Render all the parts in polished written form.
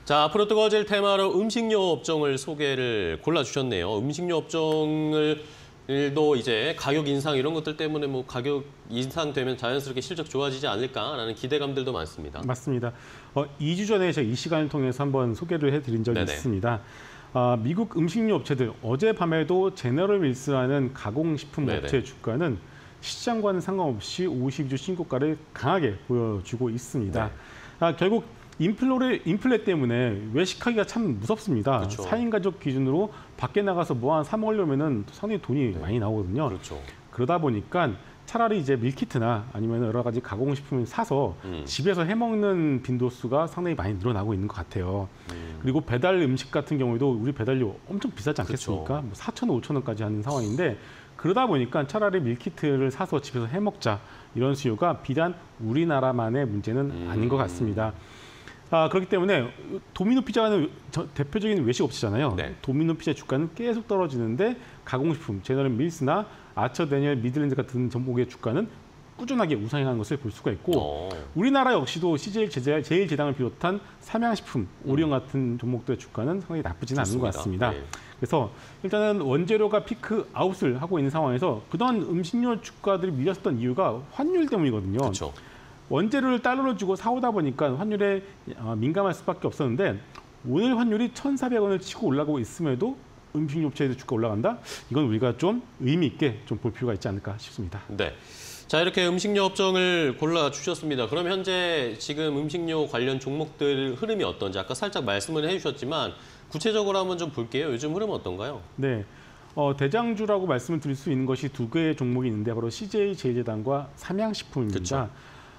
자, 앞으로 뜨거워질 테마로 음식료 업종을 소개를 골라주셨네요. 음식료 업종을 도 이제 가격 인상 이런 것들 때문에 뭐 가격 인상되면 자연스럽게 실적 좋아지지 않을까라는 기대감들도 많습니다. 맞습니다. 2주 전에 제가 이 시간을 통해서 한번 소개를 해드린 적이 네네. 있습니다. 미국 음식료 업체들 어젯밤에도 제너럴 밀스라는 가공식품 네네. 업체 주가는 시장과는 상관없이 52주 신고가를 강하게 보여주고 있습니다. 결국 인플레 때문에 외식하기가 참 무섭습니다. 그렇죠. 4인 가족 기준으로 밖에 나가서 뭐 하나 사 먹으려면 상당히 돈이 많이 나오거든요. 그렇죠. 그러다 보니까 차라리 이제 밀키트나 아니면 여러 가지 가공식품을 사서 집에서 해먹는 빈도수가 상당히 많이 늘어나고 있는 것 같아요. 그리고 배달 음식 같은 경우에도 우리 배달료 엄청 비싸지 않겠습니까? 뭐 4,000원, 5,000원까지 하는 상황인데 그러다 보니까 차라리 밀키트를 사서 집에서 해먹자 이런 수요가 비단 우리나라만의 문제는 아닌 것 같습니다. 그렇기 때문에 도미노 피자는 대표적인 외식 업체잖아요. 네. 도미노 피자 주가는 계속 떨어지는데 가공식품, 제너럴 밀스나 아처 데니엘 미들랜드 같은 종목의 주가는 꾸준하게 우상향하는 것을 볼 수가 있고 우리나라 역시도 CJ 제일제당을 비롯한 삼양식품, 오리온 같은 종목들의 주가는 상당히 나쁘지는 않은 것 같습니다. 네. 그래서 일단은 원재료가 피크 아웃을 하고 있는 상황에서 그동안 음식료 주가들이 밀렸던 이유가 환율 때문이거든요. 그렇죠. 원재료를 달러로 주고 사오다 보니까 환율에 민감할 수밖에 없었는데 오늘 환율이 1,400원을 치고 올라가고 있음에도 음식료 업체의 주가 올라간다? 이건 우리가 좀 의미 있게 좀 볼 필요가 있지 않을까 싶습니다. 네. 자, 이렇게 음식료 업종을 골라주셨습니다. 그럼 현재 지금 음식료 관련 종목들 흐름이 어떤지 아까 살짝 말씀을 해주셨지만 구체적으로 한번 좀 볼게요. 요즘 흐름 어떤가요? 네. 대장주라고 말씀을 드릴 수 있는 것이 두 개의 종목이 있는데 바로 CJ 제일제당과 삼양식품입니다. 그쵸.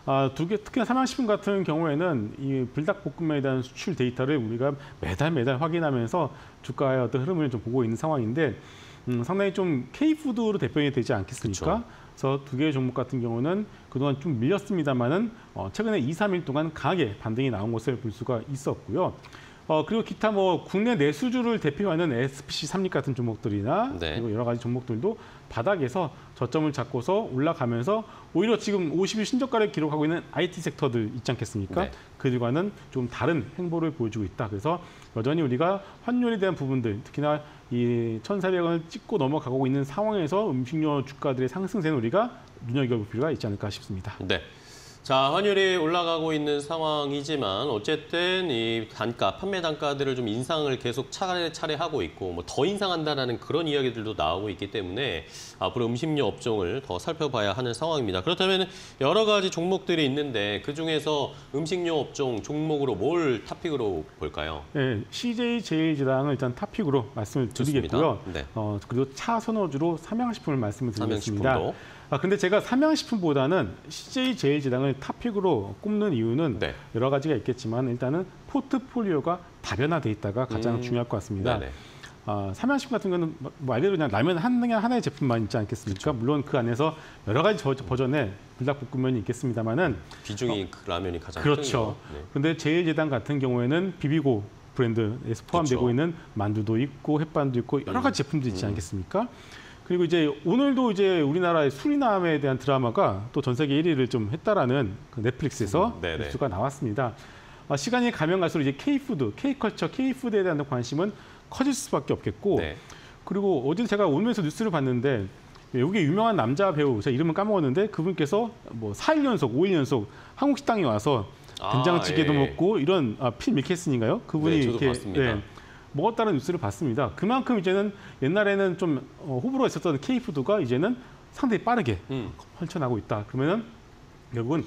두 개, 특히나 삼양식품 같은 경우에는 이 불닭볶음면에 대한 수출 데이터를 우리가 매달 확인하면서 주가의 어떤 흐름을 좀 보고 있는 상황인데 상당히 좀 K푸드로 대표이 되지 않겠습니까? 그쵸. 그래서 두 개의 종목 같은 경우는 그동안 좀 밀렸습니다만은 최근에 2, 3일 동안 강하게 반등이 나온 것을 볼 수가 있었고요. 그리고 기타 뭐 국내 내수주를 대표하는 SPC 삼립 같은 종목들이나 네. 그리고 여러 가지 종목들도 바닥에서 저점을 잡고서 올라가면서 오히려 지금 50일 신저가를 기록하고 있는 IT 섹터들 있지 않겠습니까? 네. 그들과는 좀 다른 행보를 보여주고 있다. 그래서 여전히 우리가 환율에 대한 부분들, 특히나 이 1,400원을 찍고 넘어가고 있는 상황에서 음식료 주가들의 상승세는 우리가 눈여겨볼 필요가 있지 않을까 싶습니다. 네. 자, 환율이 올라가고 있는 상황이지만 어쨌든 이 단가, 판매 단가들을 좀 인상을 계속 차례차례 하고 있고 뭐 더 인상한다라는 그런 이야기들도 나오고 있기 때문에 앞으로 음식료 업종을 더 살펴봐야 하는 상황입니다. 그렇다면 여러 가지 종목들이 있는데 그중에서 음식료 업종 종목으로 뭘 탑픽으로 볼까요? 네, CJ 제일제당을 일단 탑픽으로 말씀을 드리겠고요. 네. 그리고 차 선호주로 삼양식품을 말씀을 드리겠습니다. 삼양식품도. 근데 제가 삼양식품보다는 CJ 제일제당을 탑픽으로 꼽는 이유는 네. 여러 가지가 있겠지만 일단은 포트폴리오가 다변화돼 있다가 가장 중요할 것 같습니다. 네네. 삼양식품 같은 경우는 말 그대로 그냥 라면 하나의 제품만 있지 않겠습니까? 그렇죠. 물론 그 안에서 여러 가지 버전의 불닭볶음면이 있겠습니다만은 비중이 그 라면이 가장 그렇죠. 네. 근데 제일제당 같은 경우에는 비비고 브랜드에서 포함되고 그렇죠. 있는 만두도 있고 햇반도 있고 여러 가지 제품들이 있지 않겠습니까? 그리고 이제 오늘도 이제 우리나라의 수리남에 대한 드라마가 또 전 세계 1위를 좀 했다라는 그 넷플릭스에서 네네. 뉴스가 나왔습니다. 시간이 가면 갈수록 이제 K푸드, K컬처, K푸드에 대한 관심은 커질 수밖에 없겠고 네. 그리고 어제 제가 오면서 뉴스를 봤는데 여기 유명한 남자 배우, 제가 이름은 까먹었는데 그분께서 뭐 4일 연속, 5일 연속 한국 식당에 와서 된장찌개도 예. 먹고 이런 필 밀케슨인가요? 그분이 네, 저도 이렇게 봤습니다. 먹었다는 뉴스를 봤습니다. 그만큼 이제는 옛날에는 좀 호불호가 있었던 K푸드가 이제는 상당히 빠르게 펼쳐나고 있다. 그러면은 결국은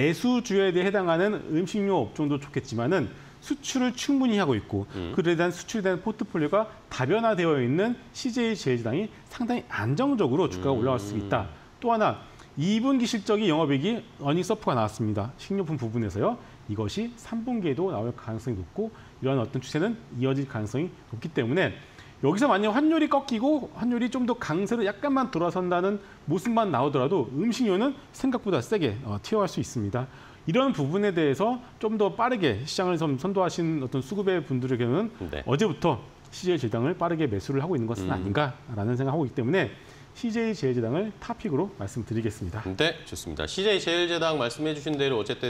내수주에 대해 해당하는 음식료 업종도 좋겠지만은 수출을 충분히 하고 있고 그에 대한 수출에 대한 포트폴리오가 다변화되어 있는 CJ 제일제당이 상당히 안정적으로 주가가 올라갈 수 있다. 또 하나 2분기 실적이 영업이익이 어닝 서프가 나왔습니다. 식료품 부분에서요. 이것이 3분기에도 나올 가능성이 높고 이런 어떤 추세는 이어질 가능성이 높기 때문에 여기서 만약 환율이 꺾이고 환율이 좀 더 강세로 약간만 돌아선다는 모습만 나오더라도 음식료는 생각보다 세게 튀어갈 수 있습니다. 이런 부분에 대해서 좀 더 빠르게 시장을 선도하신 어떤 수급의 분들에게는 네. 어제부터 CJ 제일제당을 빠르게 매수를 하고 있는 것은 아닌가라는 생각하고 있기 때문에 CJ 제일제당을 탑픽으로 말씀드리겠습니다. 네, 좋습니다. CJ 제일제당 말씀해 주신 대로 어쨌든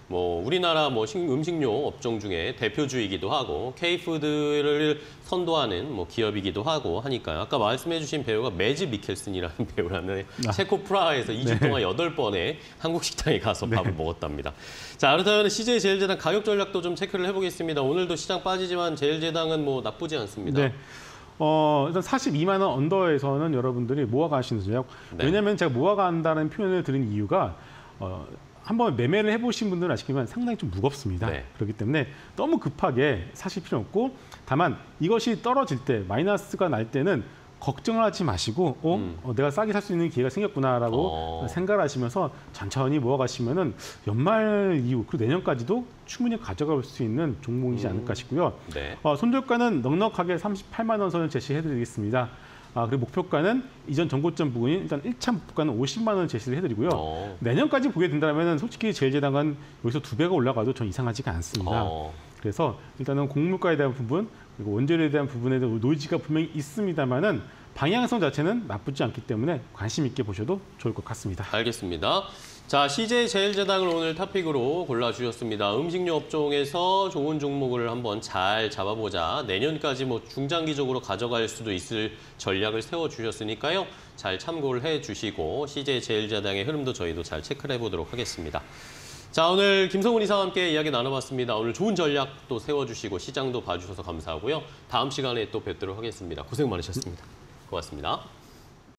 뭐 우리나라 뭐 음식료 업종 중에 대표주이기도 하고 K푸드를 선도하는 뭐 기업이기도 하고 하니까요. 아까 말씀해주신 배우가 매즈 미켈슨이라는 배우라는 체코 프라하에서 2주 동안 8번의 한국 식당에 가서 밥을 먹었답니다. 자, 그렇다면 CJ 제일제당 가격 전략도 좀 체크를 해보겠습니다. 오늘도 시장 빠지지만 제일제당은 뭐 나쁘지 않습니다. 네. 일단 42만 원 언더에서는 여러분들이 모아가시는 전략. 네. 왜냐하면 제가 모아간다는 표현을 드린 이유가 한번 매매를 해보신 분들은 아시겠지만 상당히 좀 무겁습니다. 네. 그렇기 때문에 너무 급하게 사실 필요 없고 다만 이것이 떨어질 때 마이너스가 날 때는 걱정을 하지 마시고 내가 싸게 살 수 있는 기회가 생겼구나라고 생각을 하시면서 천천히 모아가시면은 연말 이후 그리고 내년까지도 충분히 가져갈 수 있는 종목이지 않을까 싶고요. 네. 손절가는 넉넉하게 38만 원 선을 제시해드리겠습니다. 그리고 목표가는 이전 전고점 부근인 일단 1차 목표가는 50만 원 제시를 해드리고요. 내년까지 보게 된다면 솔직히 제일제당은 여기서 2배가 올라가도 전 이상하지가 않습니다. 그래서 일단은 곡물가에 대한 부분 그리고 원재료에 대한 부분에 대한 노이즈가 분명히 있습니다만은 방향성 자체는 나쁘지 않기 때문에 관심 있게 보셔도 좋을 것 같습니다. 알겠습니다. 자, CJ 제일제당을 오늘 토픽으로 골라주셨습니다. 음식료 업종에서 좋은 종목을 한번 잘 잡아보자. 내년까지 뭐 중장기적으로 가져갈 수도 있을 전략을 세워주셨으니까요. 잘 참고를 해주시고 CJ 제일제당의 흐름도 저희도 잘 체크를 해보도록 하겠습니다. 자, 오늘 김성훈 이사와 함께 이야기 나눠봤습니다. 오늘 좋은 전략도 세워주시고 시장도 봐주셔서 감사하고요. 다음 시간에 또 뵙도록 하겠습니다. 고생 많으셨습니다. 고맙습니다.